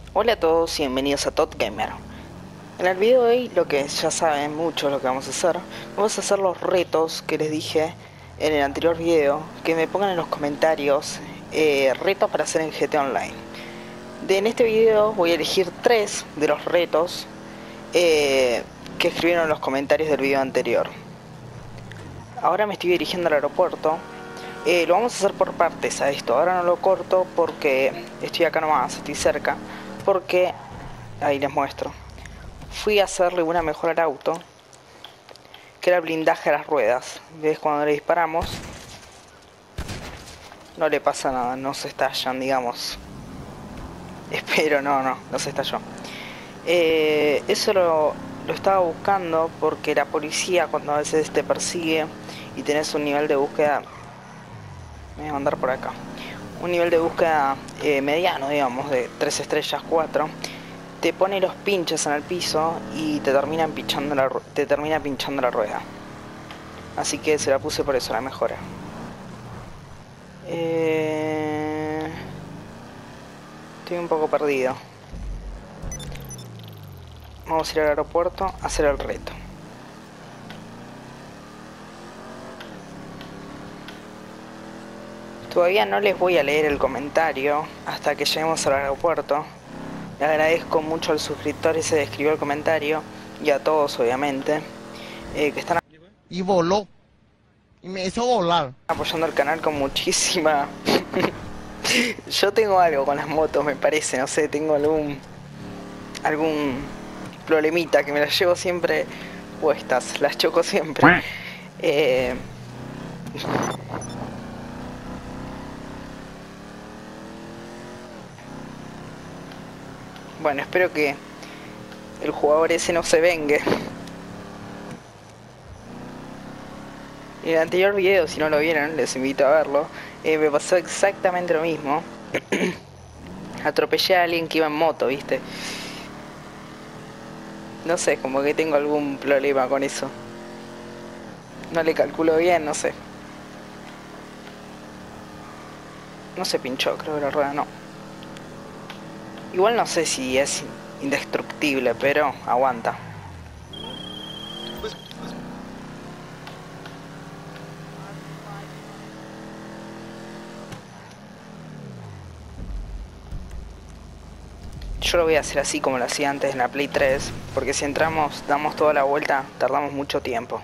Hola a todos y bienvenidos a Todd Gamer. En el video de hoy, lo que ya saben muchos lo que vamos a hacer los retos que les dije en el anterior video, que me pongan en los comentarios retos para hacer en GTA Online. En este video voy a elegir 3 de los retos que escribieron en los comentarios del video anterior. Ahora me estoy dirigiendo al aeropuerto. Lo vamos a hacer por partes a esto. Ahora no lo corto porque estoy acá nomás, estoy cerca. Porque, ahí les muestro, fui a hacerle una mejora al auto, que era el blindaje a las ruedas. ¿Ves? Cuando le disparamos, no le pasa nada, no se estallan, digamos. Espero, no se estalló. Eso lo estaba buscando porque la policía, cuando a veces te persigue y tenés un nivel de búsqueda, me voy a mandar por acá, un nivel de búsqueda mediano, digamos, de 3 estrellas, 4, te pone los pinches en el piso y te termina pinchando la rueda. Así que se la puse por eso, la mejora. Estoy un poco perdido. Vamos a ir al aeropuerto a hacer el reto. Todavía no les voy a leer el comentario hasta que lleguemos al aeropuerto. Le agradezco mucho al suscriptor ese que escribió el comentario y a todos, obviamente, que están Y voló. Y me hizo volar. apoyando el canal con muchísima... Yo tengo algo con las motos, me parece, no sé, tengo algún problemita que me las llevo siempre puestas, las choco siempre. Bueno, espero que el jugador ese no se vengue. En el anterior video, si no lo vieron, les invito a verlo. Me pasó exactamente lo mismo. Atropellé a alguien que iba en moto, ¿viste? No sé, como que tengo algún problema con eso. No le calculo bien, no sé. No se pinchó, creo que la rueda no. Igual no sé si es indestructible, pero aguanta. Yo lo voy a hacer así como lo hacía antes en la Play 3, porque si entramos, damos toda la vuelta, tardamos mucho tiempo.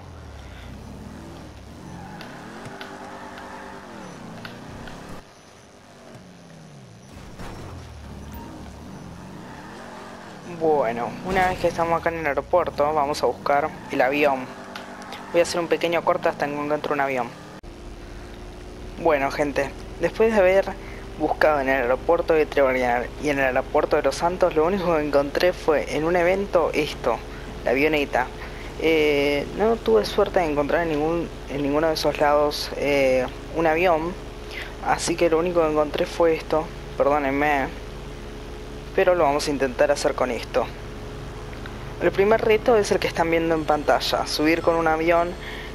Bueno, una vez que estamos acá en el aeropuerto, vamos a buscar el avión. Voy a hacer un pequeño corte hasta que encuentre un avión. Bueno, gente, después de haber buscado en el aeropuerto de Trebonial y en el aeropuerto de Los Santos, lo único que encontré fue en un evento esto, la avioneta. No tuve suerte de encontrar en ninguno de esos lados un avión, así que lo único que encontré fue esto, perdónenme, pero lo vamos a intentar hacer con esto. El primer reto es el que están viendo en pantalla, subir con un avión,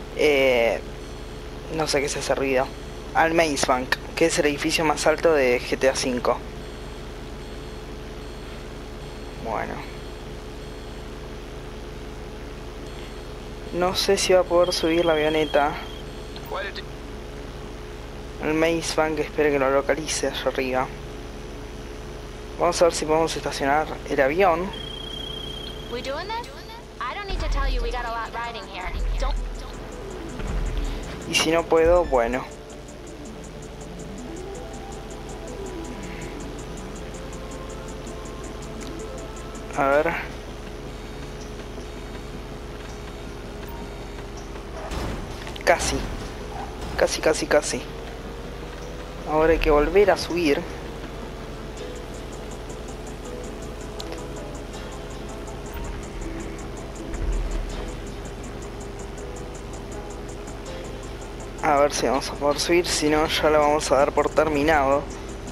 no sé qué es ese ruido, al Maze Bank, que es el edificio más alto de GTA V. Bueno, no sé si va a poder subir la avioneta. El Maze Bank, espero que lo localice allá arriba. Vamos a ver si podemos estacionar el avión. Y si no puedo, bueno. A ver. Casi. Casi. Ahora hay que volver a subir. A ver si vamos a poder subir, si no ya lo vamos a dar por terminado.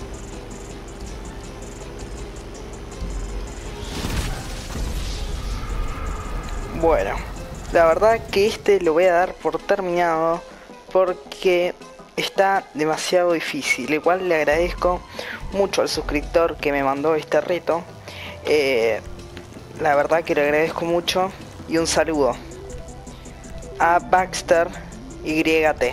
Bueno, la verdad que este lo voy a dar por terminado porque está demasiado difícil. Igual le agradezco mucho al suscriptor que me mandó este reto. La verdad que le agradezco mucho. Y un saludo a Baxter YT.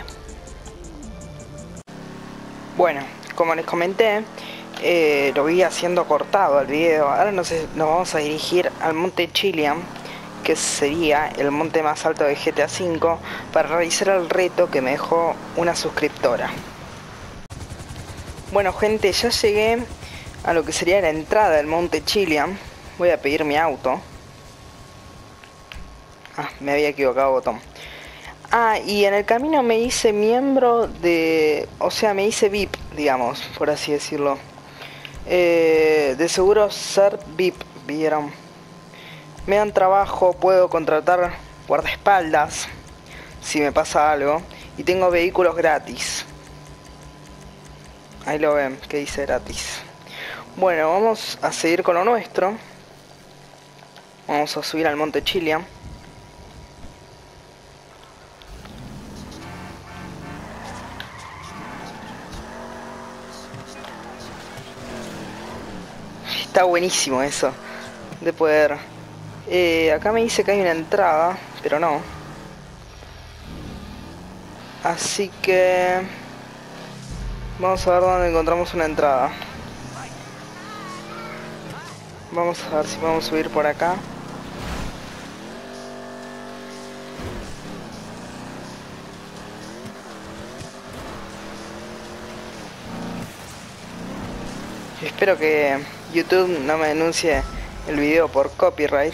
Bueno, como les comenté, lo vi haciendo cortado el video. Ahora nos vamos a dirigir al monte Chilian, que sería el monte más alto de GTA V, para realizar el reto que me dejó una suscriptora. Bueno gente, ya llegué a lo que sería la entrada del monte Chilian. Voy a pedir mi auto. Me había equivocado botón. Y en el camino me hice miembro de... O sea, me hice VIP, digamos, por así decirlo. De seguro ser VIP, ¿vieron? Me dan trabajo, puedo contratar guardaespaldas si me pasa algo. Y tengo vehículos gratis. Ahí lo ven, que dice gratis. Bueno, vamos a seguir con lo nuestro. Vamos a subir al monte Chilian. Está buenísimo eso de poder. Acá me dice que hay una entrada, pero no. Así que vamos a ver dónde encontramos una entrada. Vamos a ver si podemos subir por acá. Espero que YouTube no me denuncie el video por copyright.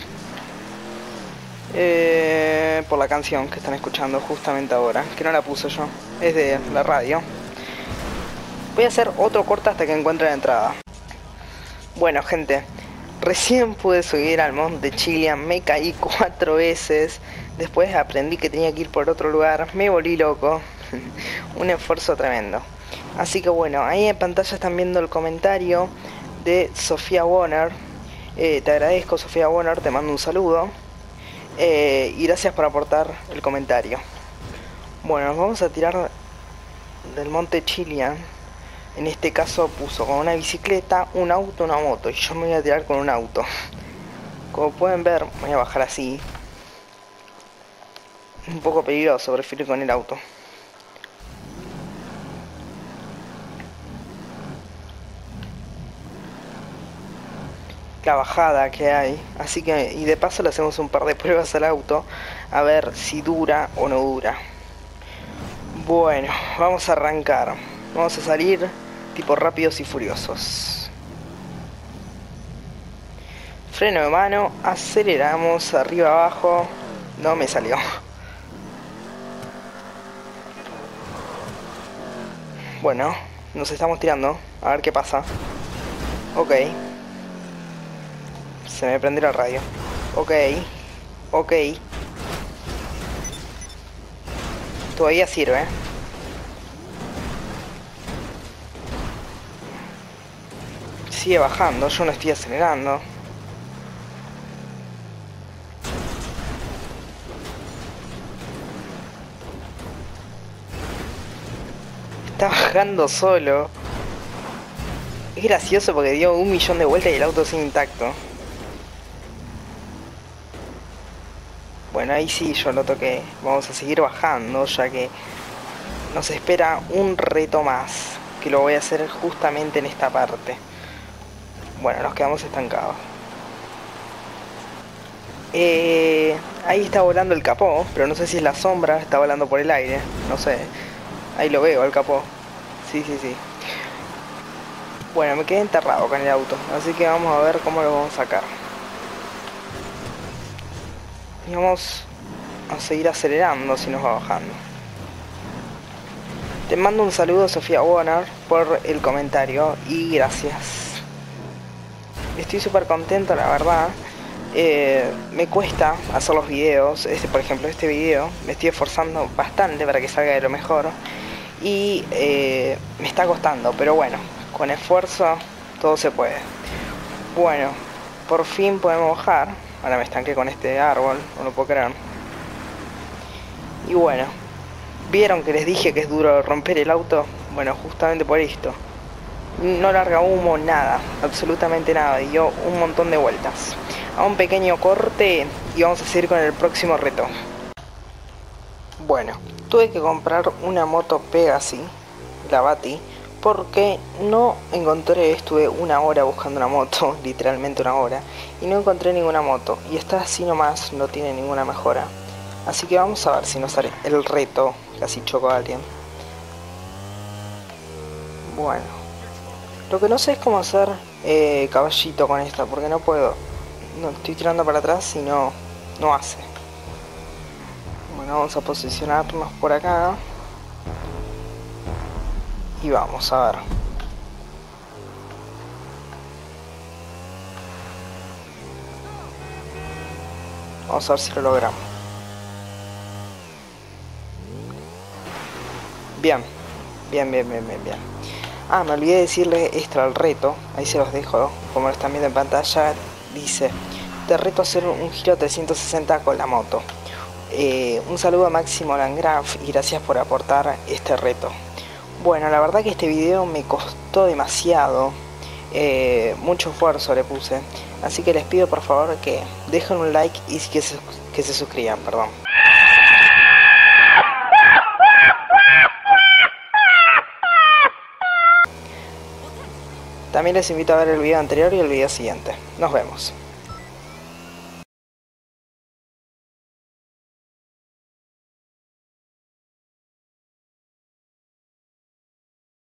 Por la canción que están escuchando justamente ahora, que no la puse yo, es de la radio. Voy a hacer otro corte hasta que encuentre la entrada. Bueno gente, recién pude subir al monte Chilian, me caí 4 veces, después aprendí que tenía que ir por otro lugar, me volví loco, un esfuerzo tremendo. Así que bueno, ahí en pantalla están viendo el comentario de Sofía Warner. Te agradezco Sofía Warner, te mando un saludo. Y gracias por aportar el comentario. Bueno, nos vamos a tirar del monte Chilian. En este caso puso con una bicicleta, un auto, una moto. Y yo me voy a tirar con un auto. Como pueden ver, voy a bajar así. Un poco peligroso, prefiero ir con el auto. La bajada que hay, así que, y de paso le hacemos un par de pruebas al auto a ver si dura o no dura. Bueno, vamos a arrancar, vamos a salir tipo rápidos y furiosos. Freno de mano, aceleramos, arriba abajo, no me salió. Bueno, nos estamos tirando, a ver qué pasa. Ok. Se me prendió la radio. Ok. Todavía sirve. Sigue bajando, yo no estoy acelerando. Está bajando solo. Es gracioso porque dio 1.000.000 de vueltas y el auto sigue intacto. Bueno, ahí sí yo lo toqué. Vamos a seguir bajando ya que nos espera un reto más, que lo voy a hacer justamente en esta parte. Bueno, nos quedamos estancados. Ahí está volando el capó, pero no sé si es la sombra, está volando por el aire, no sé. Ahí lo veo, el capó. Sí. Bueno, me quedé enterrado con el auto, así que vamos a ver cómo lo vamos a sacar. Y vamos a seguir acelerando si nos va bajando. Te mando un saludo Sofía Warner por el comentario y gracias. Estoy súper contento la verdad. Me cuesta hacer los videos. Por ejemplo este video me estoy esforzando bastante para que salga de lo mejor. Y me está costando, pero bueno, con esfuerzo todo se puede. Bueno, por fin podemos bajar. Ahora me estanqué con este árbol, no lo puedo creer. Y bueno, ¿vieron que les dije que es duro romper el auto? Bueno, justamente por esto. no larga humo, nada, absolutamente nada, dio un montón de vueltas. A un pequeño corte y vamos a seguir con el próximo reto. Bueno, tuve que comprar una moto Pegasi, la Bati, porque no encontré, estuve una hora buscando una moto, literalmente una hora, y no encontré ninguna moto, y está así nomás, no tiene ninguna mejora. Así que vamos a ver si nos sale el reto, casi choco a alguien. Bueno, lo que no sé es cómo hacer caballito con esta, porque no puedo. No, estoy tirando para atrás y no hace. Bueno, vamos a posicionarnos por acá. Y vamos a ver. Vamos a ver si lo logramos. Bien. Bien. Ah, me olvidé decirle extra al reto. Ahí se los dejo. Como lo están viendo en pantalla. Dice: te reto a hacer un giro 360 con la moto. Un saludo a Máximo Landgraf y gracias por aportar este reto. Bueno, la verdad que este video me costó demasiado. Mucho esfuerzo le puse. Así que les pido por favor que dejen un like y que se suscriban, perdón. También les invito a ver el video anterior y el video siguiente. Nos vemos.